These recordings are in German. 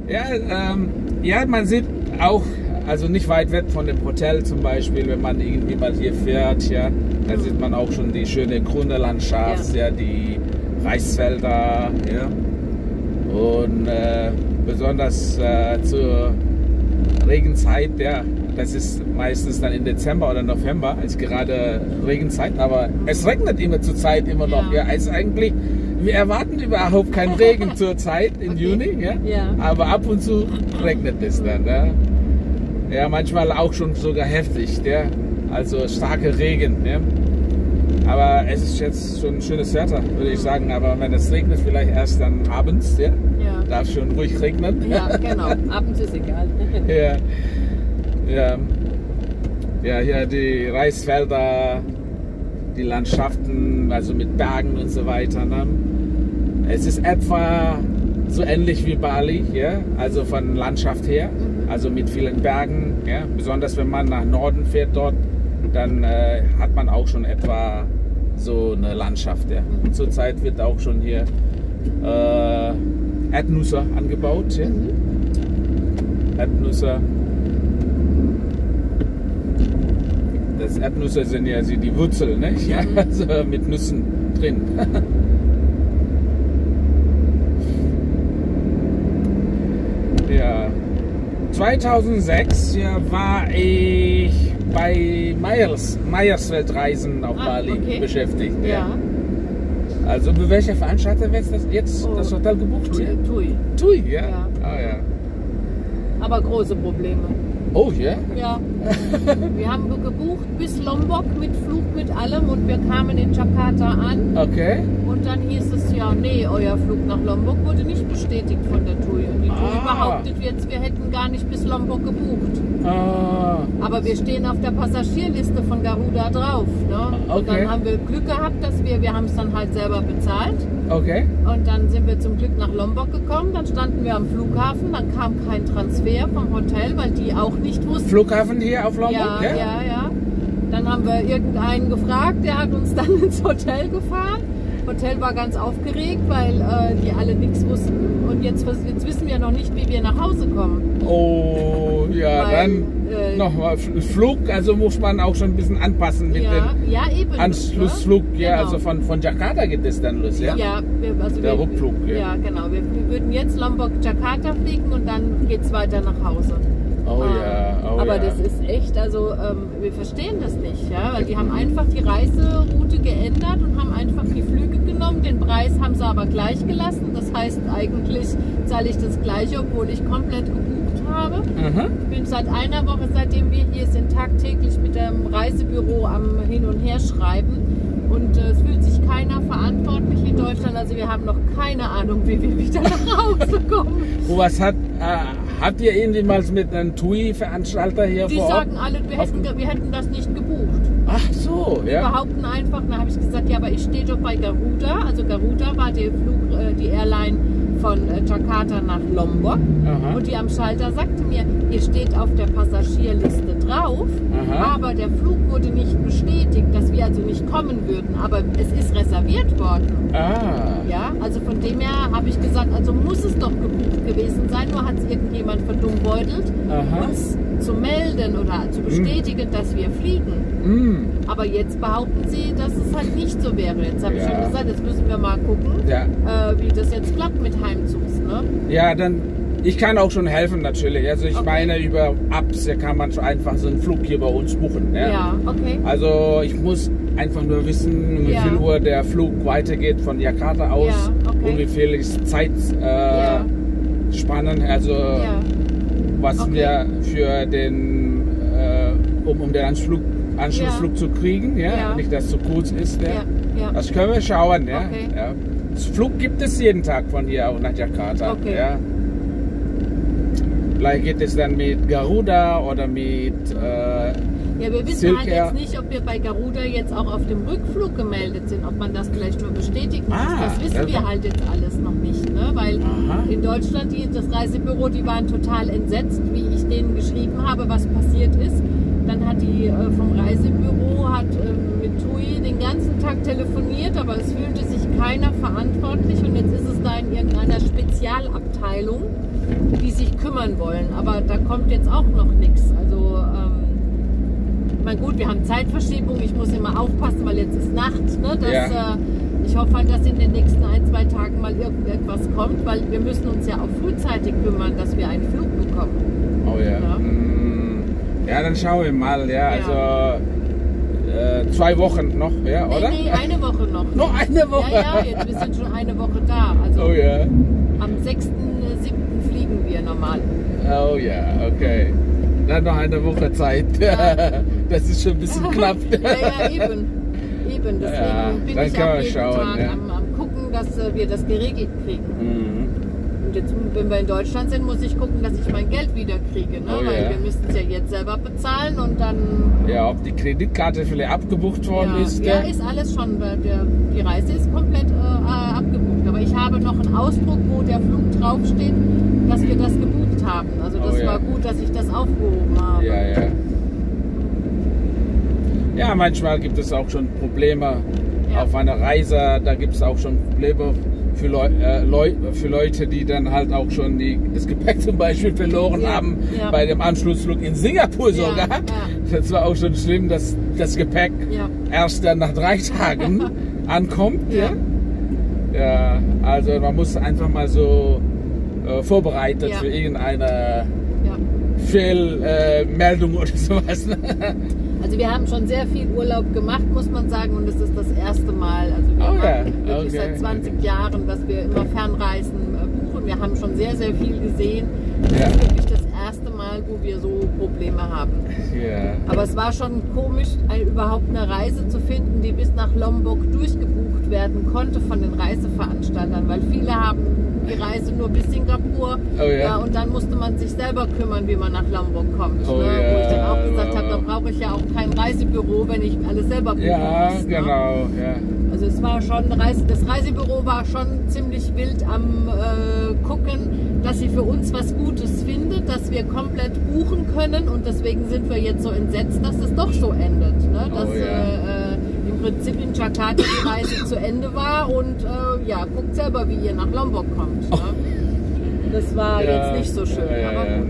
Ja, man sieht auch, also nicht weit weg von dem Hotel zum Beispiel, wenn man irgendwie mal hier fährt, ja, dann sieht man auch schon die schöne grüne Landschaft, ja, die Reisfelder, ja. Und besonders zur Regenzeit, ja, das ist meistens dann im Dezember oder November, ist gerade Regenzeit, aber es regnet immer zur Zeit immer noch. Ja. Es ist eigentlich, wir erwarten überhaupt keinen Regen zur Zeit im Juni, ja? Aber ab und zu regnet es dann. Ja, ja, manchmal auch schon sogar heftig, ja? Also starke Regen. Ja? Aber es ist jetzt schon ein schönes Wetter, würde ich sagen. Aber wenn es regnet, vielleicht erst dann abends, ja? Darf schon ruhig regnen. Ja, genau. Abends ist egal. Ja. Ja, hier die Reisfelder, die Landschaften, also mit Bergen und so weiter. Ne? Es ist etwa so ähnlich wie Bali, ja? Also von Landschaft her, also mit vielen Bergen. Ja? Besonders wenn man nach Norden fährt dort, dann hat man auch schon etwa so eine Landschaft. Ja? Und zurzeit wird auch schon hier Erdnüsse angebaut. Ja? Erdnüsse. Das Erdnüsse sind ja die Wurzeln, ne? Ja, also mit Nüssen drin. Ja. 2006 war ich bei Meyers Weltreisen auf Bali beschäftigt. Ja. Also bei welcher Veranstalter wird jetzt das Hotel gebucht? TUI, ja? Ah, ja. Aber große Probleme. Oh, yeah? Ja? Wir haben gebucht bis Lombok mit Flug, mit allem und wir kamen in Jakarta an. Okay. Und dann hieß es ja, nee, euer Flug nach Lombok wurde nicht bestätigt von der TUI. Und die TUI behauptet jetzt, wir hätten gar nicht bis Lombok gebucht. Aber wir stehen auf der Passagierliste von Garuda drauf. Ne? Okay. Und dann haben wir Glück gehabt, dass wir haben es dann halt selber bezahlt. Okay. Und dann sind wir zum Glück nach Lombok gekommen, dann standen wir am Flughafen, dann kam kein Transfer vom Hotel, weil die auch nicht wussten. Flughafen hier auf Lombok? Ja. Dann haben wir irgendeinen gefragt, der hat uns dann ins Hotel gefahren. Hotel war ganz aufgeregt, weil die alle nichts wussten. Und jetzt wissen wir noch nicht, wie wir nach Hause kommen. Oh, ja, weil, dann nochmal Flug, also muss man auch schon ein bisschen anpassen mit dem Anschlussflug. Ne? Ja, genau. Also von Jakarta geht es dann los, ja? Ja, der Rückflug. Ja, genau. Wir würden jetzt Lombok-Jakarta fliegen und dann geht es weiter nach Hause. Aber das ist echt, also wir verstehen das nicht, ja, weil die haben einfach die Reiseroute geändert und haben einfach die Flüge genommen, den Preis haben sie aber gleich gelassen, das heißt eigentlich zahle ich das gleiche, obwohl ich komplett gebucht habe. Ich bin seit einer Woche, seitdem wir hier sind, tagtäglich mit dem Reisebüro am Hin- und Herschreiben. Und es fühlt sich keiner verantwortlich in Deutschland. Also wir haben noch keine Ahnung, wie wir wieder nach Hause kommen. Was habt ihr irgendwie mal mit einem TUI-Veranstalter hier vor Ort? Die sagen alle, wir hätten das nicht gebucht. Ach so, ja. Die behaupten einfach, dann habe ich gesagt, ja, aber ich stehe doch bei Garuda. Also Garuda war die Airline von Jakarta nach Lombok. Und die am Schalter sagte mir, ihr steht auf der Passagierliste drauf, aber der Flug wurde nicht bestätigt, dass wir also nicht kommen würden. Aber es ist reserviert worden. Ja, also von dem her habe ich gesagt, also muss es doch gebucht gewesen sein, nur hat es irgendjemand verdummbeutelt, uns zu melden oder zu bestätigen, dass wir fliegen. Aber jetzt behaupten sie, dass es halt nicht so wäre. Jetzt habe ich schon gesagt, jetzt müssen wir mal gucken, wie das jetzt klappt mit Heimzugs. Ne? Ja, dann ich kann auch schon helfen natürlich. Also ich meine, über Apps kann man schon einfach so einen Flug hier bei uns buchen. Ja, okay. Also ich muss einfach nur wissen, um wie viel Uhr der Flug weitergeht von Jakarta aus und wie viel ist Zeit spannen. Also was wir für den, um den Anschlussflug zu kriegen, nicht dass es zu kurz ist. Das können wir schauen. Das Flug gibt es jeden Tag von hier auch nach Jakarta. Vielleicht geht es dann mit Garuda oder mit wir wissen halt jetzt nicht, ob wir bei Garuda jetzt auch auf dem Rückflug gemeldet sind, ob man das vielleicht nur bestätigen muss. Das wissen wir halt jetzt alles noch nicht, ne? Weil in Deutschland, das Reisebüro, die waren total entsetzt, wie ich denen geschrieben habe, was passiert ist. Dann hat die vom Reisebüro mit TUI den ganzen Tag telefoniert, aber es fühlte sich keiner verantwortlich und jetzt ist es da in irgendeiner Spezialabteilung, die sich kümmern wollen. Aber da kommt jetzt auch noch nichts. Also, mein gut, wir haben Zeitverschiebung. Ich muss immer aufpassen, weil jetzt ist Nacht. Ne? Ich hoffe halt, dass in den nächsten 1-2 Tagen mal irgendetwas kommt, weil wir müssen uns ja auch frühzeitig kümmern, dass wir einen Flug bekommen. Oh ja. Ja, dann schauen wir mal. Ja, also 2 Wochen noch, ja, oder? Nee, eine Woche noch. Noch eine Woche? Ja, jetzt, wir sind schon eine Woche da. Also oh ja. Am 6.7. fliegen wir normal. Oh ja, okay. Dann noch eine Woche Zeit. Ja. Das ist schon ein bisschen knapp. Ja, eben. Deswegen bin ich auch jeden Tag am gucken, dass wir das geregelt kriegen. Und jetzt, wenn wir in Deutschland sind, muss ich gucken, dass ich mein Geld wieder kriege. Ne? Weil wir müssen es ja jetzt selber bezahlen und dann... Ja, ob die Kreditkarte vielleicht abgebucht worden ist. Ja, ist alles schon. Die Reise ist komplett abgebucht. Aber ich habe noch einen Ausdruck, wo der Flug draufsteht, dass wir das gebucht haben. Also das war gut, dass ich das aufgehoben habe. Ja, ja. Ja, manchmal gibt es auch schon Probleme auf einer Reise. Da gibt es auch schon Probleme für Leute, die dann halt auch schon das Gepäck zum Beispiel verloren haben bei dem Anschlussflug in Singapur sogar. Ja. Das war auch schon schlimm, dass das Gepäck erst dann nach 3 Tagen ankommt. Ja, also man muss einfach mal so vorbereitet für irgendeine Fehlmeldung oder sowas. Also wir haben schon sehr viel Urlaub gemacht, muss man sagen, und es ist das erste Mal, also wir machen wirklich seit 20 Jahren, dass wir immer Fernreisen buchen. Wir haben schon sehr, sehr viel gesehen. Das ist wirklich das erste Mal, wo wir so Probleme haben. Aber es war schon komisch, überhaupt eine Reise zu finden, die bis nach Lombok durchgebucht werden konnte von den Reiseveranstaltern, weil viele haben die Reise nur bis Singapur und dann musste man sich selber kümmern, wie man nach Lombok kommt. Wo ich dann auch gesagt habe, da brauche ich ja auch kein Reisebüro, wenn ich alles selber buchen muss. Genau. Also es war schon, das Reisebüro war schon ziemlich wild am gucken, dass sie für uns was Gutes findet, dass wir komplett buchen können, und deswegen sind wir jetzt so entsetzt, dass es doch so endet. Ne? Dass im Prinzip in Jakarta die Reise zu Ende war und guckt selber, wie ihr nach Lombok kommt. Ne? Das war jetzt nicht so schön, aber gut.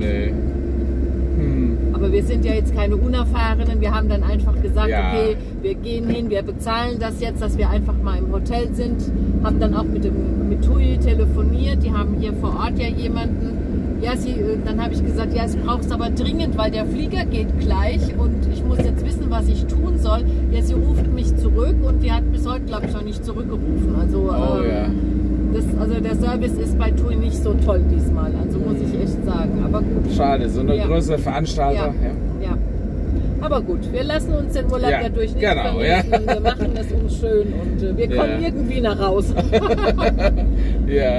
Aber wir sind ja jetzt keine Unerfahrenen. Wir haben dann einfach gesagt, okay, wir gehen hin, wir bezahlen das jetzt, dass wir einfach mal im Hotel sind. Haben dann auch mit TUI telefoniert. Die haben hier vor Ort ja jemanden. Dann habe ich gesagt, es brauchst aber dringend, weil der Flieger geht gleich und ich muss jetzt wissen, was ich tun soll. Ja, sie ruft mich zurück und die hat bis heute, glaube ich, noch nicht zurückgerufen. Also, also der Service ist bei TUI nicht so toll diesmal, also muss ich echt sagen. Aber gut. Schade, so eine größere Veranstalter. Ja. Aber gut, wir lassen uns den Urlaub durch nichts vermissen. Wir machen es uns schön und wir kommen irgendwie nach Hause. Ja.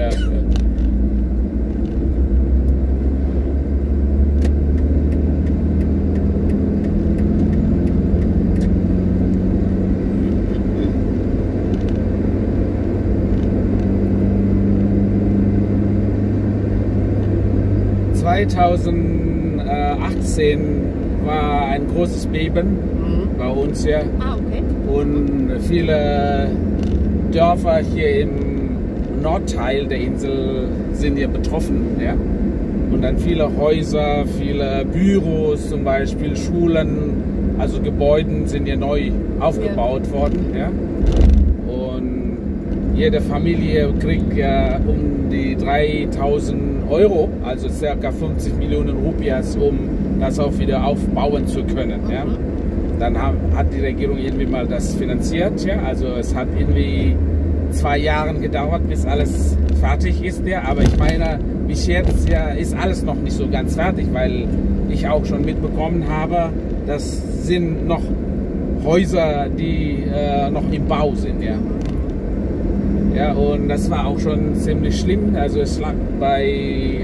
2018 war ein großes Beben bei uns hier. Und viele Dörfer hier im Nordteil der Insel sind hier betroffen. Ja? Und dann viele Häuser, viele Büros zum Beispiel, Schulen, also Gebäude sind hier neu aufgebaut worden. Ja? Und jede Familie kriegt ja um die 3.000 Euro, also ca. 50 Millionen Rupias, um das auch wieder aufbauen zu können. Ja? Dann hat die Regierung irgendwie mal das finanziert. Ja? Also es hat irgendwie 2 Jahre gedauert, bis alles fertig ist. Ja? Aber ich meine, bis jetzt ist alles noch nicht so ganz fertig, weil ich auch schon mitbekommen habe, das sind noch Häuser, die noch im Bau sind. Ja? Ja, und das war auch schon ziemlich schlimm. Also es lag bei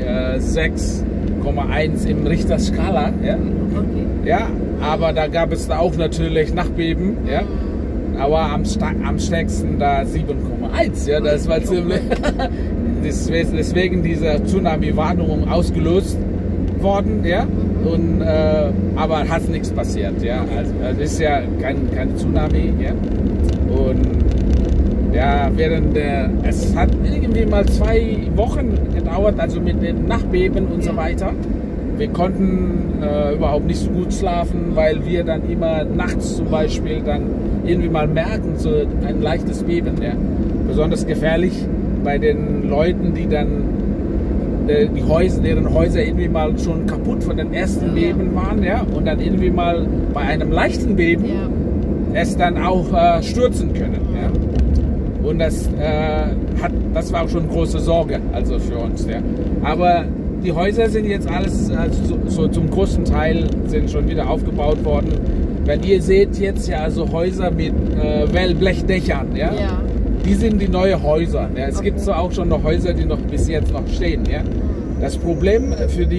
6,1 im Richterskala. Ja? Ja, aber da gab es auch natürlich Nachbeben. Ja? Aber am stärksten da 7,1. Ja? Das war ziemlich. Deswegen diese Tsunami-Warnung ausgelöst worden. Ja? Und, aber hat nichts passiert. Ja? Also es ist ja kein Tsunami. Ja? Und Ja, es hat irgendwie mal 2 Wochen gedauert, also mit den Nachbeben und so weiter. Wir konnten überhaupt nicht so gut schlafen, weil wir dann immer nachts zum Beispiel dann irgendwie mal merken, so ein leichtes Beben. Ja. Besonders gefährlich bei den Leuten, die dann deren Häuser irgendwie mal schon kaputt von den ersten Beben waren, ja, und dann irgendwie mal bei einem leichten Beben es dann auch stürzen können. Ja. Und das war auch schon große Sorge, also für uns. Ja. Aber die Häuser sind jetzt alles, also so zum großen Teil sind schon wieder aufgebaut worden. Wenn ihr seht jetzt ja also Häuser mit Wellblechdächern, ja. Die sind die neuen Häuser. Ja. Es gibt so auch schon noch Häuser, die noch bis jetzt noch stehen. Ja. Das Problem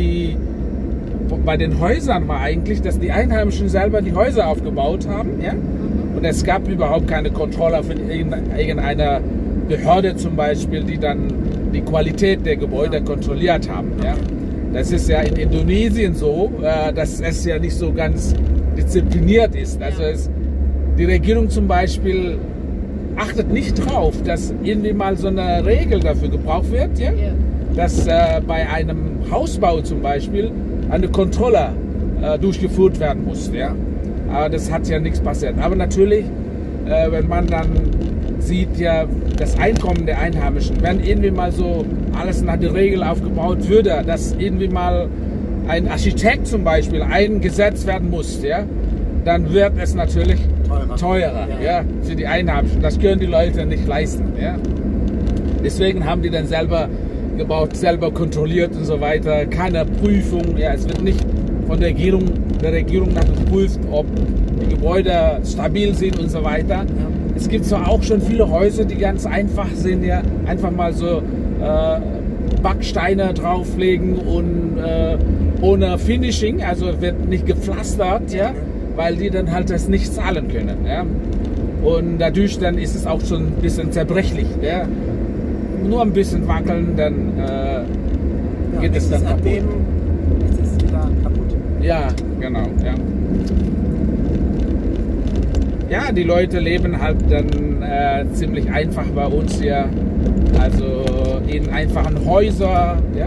bei den Häusern war eigentlich, dass die Einheimischen selber die Häuser aufgebaut haben. Ja. Und es gab überhaupt keine Kontrolle von irgendeiner Behörde zum Beispiel, die dann die Qualität der Gebäude kontrolliert haben. Ja. Das ist ja in Indonesien so, dass es ja nicht so ganz diszipliniert ist. Also die Regierung zum Beispiel achtet nicht drauf, dass irgendwie mal so eine Regel dafür gebraucht wird, ja? Dass bei einem Hausbau zum Beispiel eine Kontrolle durchgeführt werden muss. Ja? Aber das hat ja nichts passiert. Aber natürlich, wenn man dann sieht, ja, das Einkommen der Einheimischen, wenn irgendwie mal so alles nach der Regel aufgebaut würde, dass irgendwie mal ein Architekt zum Beispiel eingesetzt werden muss, ja, dann wird es natürlich teurer ja, für die Einheimischen. Das können die Leute nicht leisten. Ja. Deswegen haben die dann selber gebaut, selber kontrolliert und so weiter. Keine Prüfung. Ja, es wird nicht von der Regierung nachgeprüft, ob die Gebäude stabil sind und so weiter. Ja. Es gibt zwar auch schon viele Häuser, die ganz einfach sind, ja, einfach mal so Backsteine drauflegen und ohne Finishing, also wird nicht gepflastert, ja, weil die dann halt das nicht zahlen können. Ja. Und dadurch dann ist es auch schon ein bisschen zerbrechlich. Ja. Nur ein bisschen wackeln, dann geht es dann kaputt. Jetzt ist es wieder kaputt. Ja, genau. Ja. Ja, die Leute leben halt dann ziemlich einfach bei uns hier. Also in einfachen Häusern. Ja.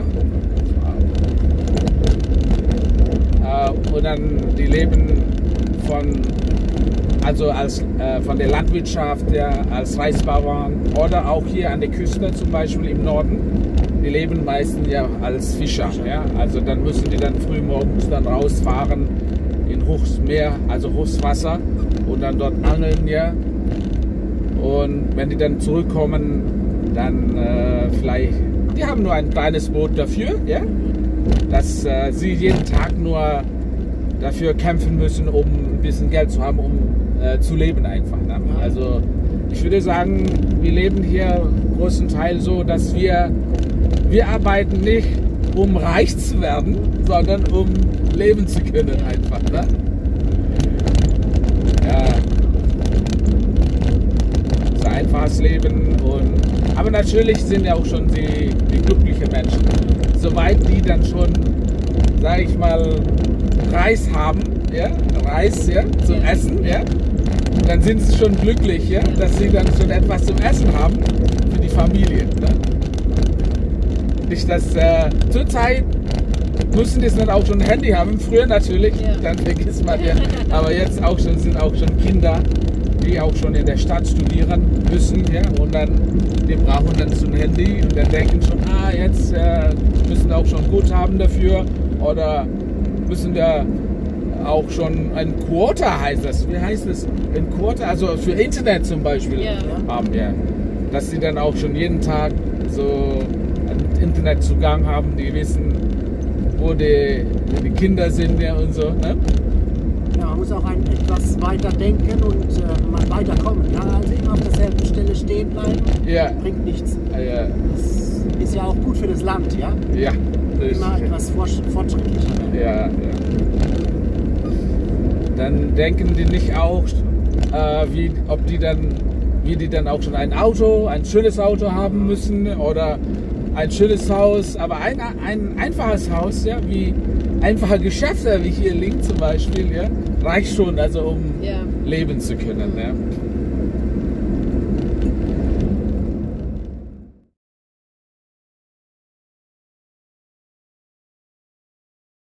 Und dann die leben von der Landwirtschaft, ja, als Reisbauern oder auch hier an der Küste zum Beispiel im Norden. Die leben meistens ja als Fischer. Ja. Also dann müssen die dann früh morgens dann rausfahren in Hochsmeer, also Hochwasser und dann dort angeln. Ja. Und wenn die dann zurückkommen, dann vielleicht, die haben nur ein kleines Boot dafür, ja, dass sie jeden Tag nur dafür kämpfen müssen, um ein bisschen Geld zu haben, um zu leben einfach. Ne? Also ich würde sagen, wir leben hier im großen Teil so, dass wir arbeiten nicht, um reich zu werden, sondern um leben zu können einfach. Ne? Ja. So ein einfaches Leben. Aber natürlich sind ja auch schon die glücklichen Menschen. Soweit die dann schon, sage ich mal, Reis haben, ja, Reis, ja, zum Essen, ja, dann sind sie schon glücklich, ja, dass sie dann schon etwas zum Essen haben für die Familie. Ne? Nicht, dass zurzeit müssen die dann auch schon ein Handy haben, früher natürlich, dann vergisst man ja, aber jetzt auch schon sind auch schon Kinder, die auch schon in der Stadt studieren müssen, ja, und dann die brauchen dann so ein Handy und dann denken schon, jetzt müssen wir auch schon Guthaben dafür oder müssen wir auch schon ein Quota, heißt das. Wie heißt das? Ein Quota, also für Internet zum Beispiel haben, ja. Dass sie dann auch schon jeden Tag so einen Internetzugang haben, die wissen, wo die Kinder sind, ja, und so. Ne? Ja, man muss auch etwas weiter denken und mal weiterkommen. Ja? Also immer auf derselben Stelle stehen bleiben, bringt nichts. Ja. Das ist ja auch gut für das Land, ja? Ja. Immer etwas fortschrittlicher. Ja. Dann denken die nicht auch, wie die dann auch schon ein schönes Auto haben müssen oder ein schönes Haus, aber ein einfaches Haus, ja, wie einfache Geschäfte wie hier links zum Beispiel, ja, reicht schon, also um leben zu können. Ja.